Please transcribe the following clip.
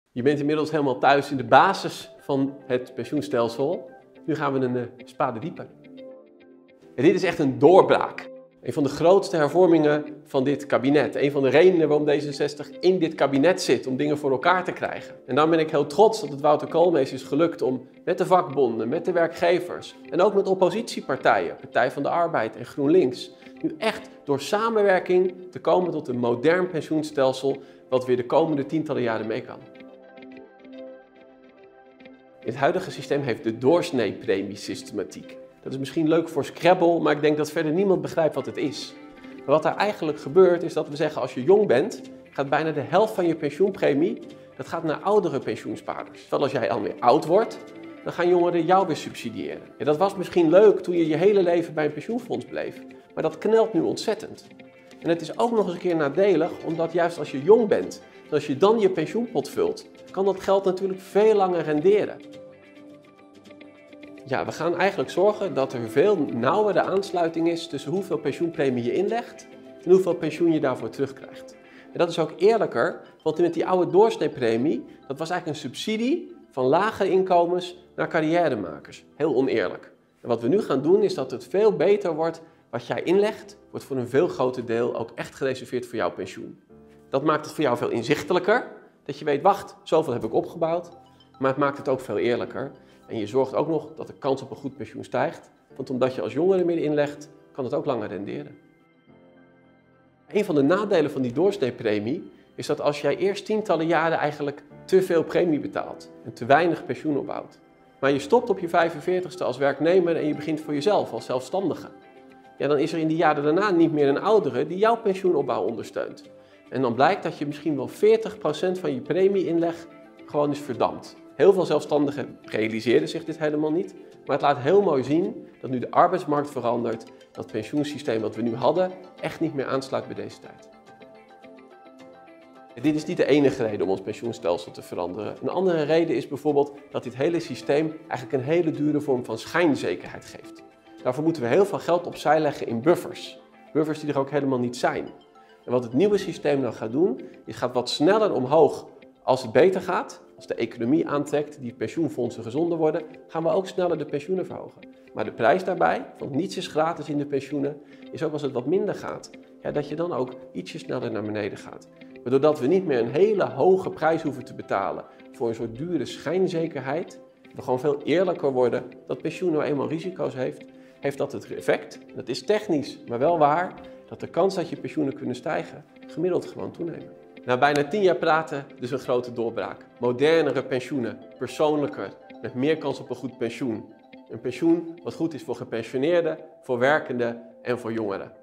Je bent inmiddels helemaal thuis in de basis van het pensioenstelsel. Nu gaan we een spade dieper. En dit is echt een doorbraak. Een van de grootste hervormingen van dit kabinet. Een van de redenen waarom D66 in dit kabinet zit, om dingen voor elkaar te krijgen. En dan ben ik heel trots dat het Wouter Koolmees is gelukt om met de vakbonden, met de werkgevers en ook met oppositiepartijen, Partij van de Arbeid en GroenLinks, nu echt door samenwerking te komen tot een modern pensioenstelsel wat weer de komende tientallen jaren mee kan. Het huidige systeem heeft de doorsneepremiesystematiek. Dat is misschien leuk voor Scrabble, maar ik denk dat verder niemand begrijpt wat het is. Maar wat daar eigenlijk gebeurt is dat we zeggen, als je jong bent, gaat bijna de helft van je pensioenpremie dat gaat naar oudere pensioenspaarders. Terwijl als jij alweer oud wordt, dan gaan jongeren jou weer subsidiëren. En dat was misschien leuk toen je je hele leven bij een pensioenfonds bleef, maar dat knelt nu ontzettend. En het is ook nog eens een keer nadelig, omdat juist als je jong bent, en als je dan je pensioenpot vult, kan dat geld natuurlijk veel langer renderen. Ja, we gaan eigenlijk zorgen dat er veel nauwere aansluiting is tussen hoeveel pensioenpremie je inlegt en hoeveel pensioen je daarvoor terugkrijgt. En dat is ook eerlijker, want met die oude doorsneepremie, dat was eigenlijk een subsidie van lagere inkomens naar carrièremakers. Heel oneerlijk. En wat we nu gaan doen is dat het veel beter wordt. Wat jij inlegt, wordt voor een veel groter deel ook echt gereserveerd voor jouw pensioen. Dat maakt het voor jou veel inzichtelijker, dat je weet, wacht, zoveel heb ik opgebouwd. Maar het maakt het ook veel eerlijker. En je zorgt ook nog dat de kans op een goed pensioen stijgt. Want omdat je als jongere meer inlegt, kan het ook langer renderen. Een van de nadelen van die doorsneepremie is dat als jij eerst tientallen jaren eigenlijk te veel premie betaalt en te weinig pensioen opbouwt. Maar je stopt op je 45ste als werknemer en je begint voor jezelf als zelfstandige. Ja, dan is er in die jaren daarna niet meer een oudere die jouw pensioenopbouw ondersteunt. En dan blijkt dat je misschien wel 40% van je premieinleg gewoon is verdampt. Heel veel zelfstandigen realiseren zich dit helemaal niet, maar het laat heel mooi zien dat nu de arbeidsmarkt verandert, dat het pensioensysteem wat we nu hadden echt niet meer aansluit bij deze tijd. Dit is niet de enige reden om ons pensioenstelsel te veranderen. Een andere reden is bijvoorbeeld dat dit hele systeem eigenlijk een hele dure vorm van schijnzekerheid geeft. Daarvoor moeten we heel veel geld opzij leggen in buffers. Buffers die er ook helemaal niet zijn. En wat het nieuwe systeem dan gaat doen, is gaat wat sneller omhoog als het beter gaat. Als de economie aantrekt, die pensioenfondsen gezonder worden, gaan we ook sneller de pensioenen verhogen. Maar de prijs daarbij, want niets is gratis in de pensioenen, is ook als het wat minder gaat, ja, dat je dan ook ietsje sneller naar beneden gaat. Waardoor dat we niet meer een hele hoge prijs hoeven te betalen voor een soort dure schijnzekerheid, we gewoon veel eerlijker worden dat pensioen nou eenmaal risico's heeft dat het effect, en dat is technisch, maar wel waar, dat de kans dat je pensioenen kunnen stijgen gemiddeld gewoon toenemen. Na bijna 10 jaar praten, dus een grote doorbraak. Modernere pensioenen, persoonlijker, met meer kans op een goed pensioen. Een pensioen wat goed is voor gepensioneerden, voor werkenden en voor jongeren.